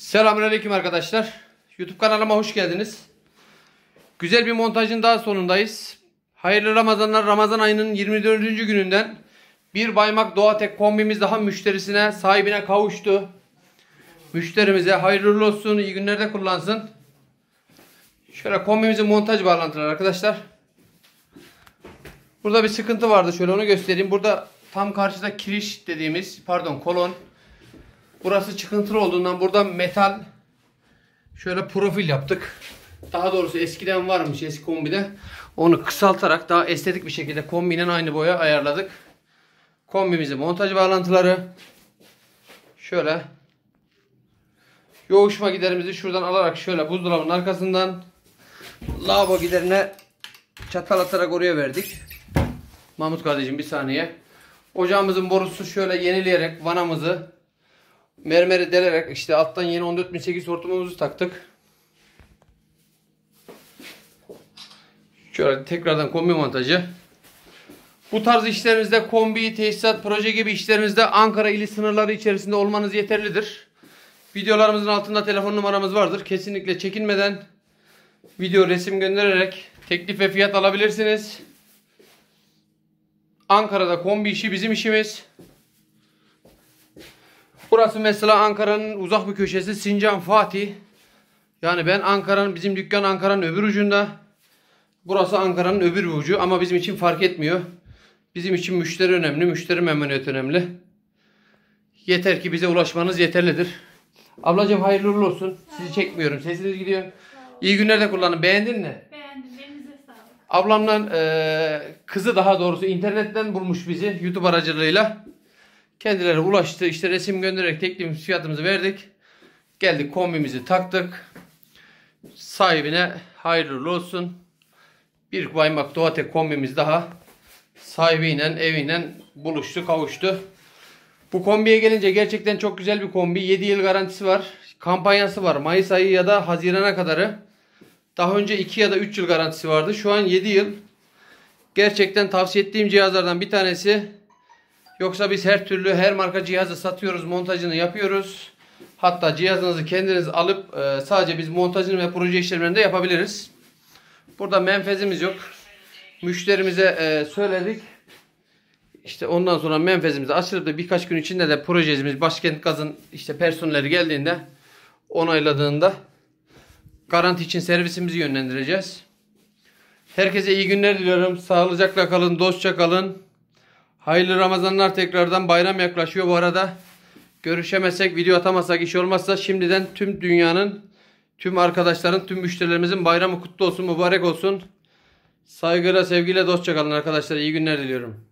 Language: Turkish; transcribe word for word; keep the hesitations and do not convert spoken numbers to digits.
Selamünaleyküm arkadaşlar. YouTube kanalıma hoş geldiniz. Güzel bir montajın daha sonundayız. Hayırlı Ramazanlar. Ramazan ayının yirmi dördüncü gününden bir Baymak Doğatek kombimiz daha müşterisine, sahibine kavuştu. Müşterimize hayırlı uğurlu olsun, iyi günlerde kullansın. Şöyle kombimizin montaj bağlantıları arkadaşlar. Burada bir sıkıntı vardı. Şöyle onu göstereyim. Burada tam karşıda kiriş dediğimiz, pardon kolon. Burası çıkıntılı olduğundan burada metal şöyle profil yaptık. Daha doğrusu eskiden varmış eski kombide. Onu kısaltarak daha estetik bir şekilde kombinin aynı boya ayarladık. Kombimizin montaj bağlantıları. Şöyle yoğuşma giderimizi şuradan alarak şöyle buzdolabının arkasından lavabo giderine çatal atarak oraya verdik. Mahmut kardeşim bir saniye. Ocağımızın borusu şöyle yenileyerek vanamızı mermeri delerek işte alttan yeni on dört bin sekiz yüz hortumumuzu taktık. Şöyle tekrardan kombi montajı. Bu tarz işlerimizde kombi, tesisat, proje gibi işlerimizde Ankara ili sınırları içerisinde olmanız yeterlidir. Videolarımızın altında telefon numaramız vardır. Kesinlikle çekinmeden video, resim göndererek teklif ve fiyat alabilirsiniz. Ankara'da kombi işi bizim işimiz. Burası mesela Ankara'nın uzak bir köşesi, Sincan Fatih. Yani ben Ankara'nın, bizim dükkan Ankara'nın öbür ucunda. Burası Ankara'nın öbür ucu ama bizim için fark etmiyor. Bizim için müşteri önemli, müşteri memnuniyeti önemli. Yeter ki bize ulaşmanız yeterlidir. Ablacığım hayırlı uğurlu olsun. Sizi çekmiyorum, sesiniz gidiyor. İyi günler de kullanın. Beğendin mi? Beğendim, elinize sağlık. Ablamla e, kızı daha doğrusu internetten bulmuş bizi YouTube aracılığıyla. Kendileri ulaştı. İşte resim göndererek teklif fiyatımızı verdik. Geldik kombimizi taktık. Sahibine hayırlı olsun. Bir Baymak Doğatek kombimiz daha sahibiyle, eviyle buluştu, kavuştu. Bu kombiye gelince gerçekten çok güzel bir kombi. yedi yıl garantisi var. Kampanyası var. Mayıs ayı ya da Haziran'a kadarı. Daha önce iki ya da üç yıl garantisi vardı. Şu an yedi yıl. Gerçekten tavsiye ettiğim cihazlardan bir tanesi. Yoksa biz her türlü her marka cihazı satıyoruz, montajını yapıyoruz. Hatta cihazınızı kendiniz alıp e, sadece biz montajını ve proje işlemlerini de yapabiliriz. Burada menfezimiz yok. Müşterimize e, söyledik. İşte ondan sonra menfezimizi açılıp da birkaç gün içinde de projemiz Başkent Gaz'ın işte personeli geldiğinde onayladığında garanti için servisimizi yönlendireceğiz. Herkese iyi günler diliyorum. Sağlıcakla kalın, dostça kalın. Hayırlı Ramazanlar tekrardan, bayram yaklaşıyor bu arada. Görüşemezsek, video atamasak, iş olmazsa şimdiden tüm dünyanın, tüm arkadaşların, tüm müşterilerimizin bayramı kutlu olsun, mübarek olsun. Saygıyla, sevgiyle, dostça kalın arkadaşlar. İyi günler diliyorum.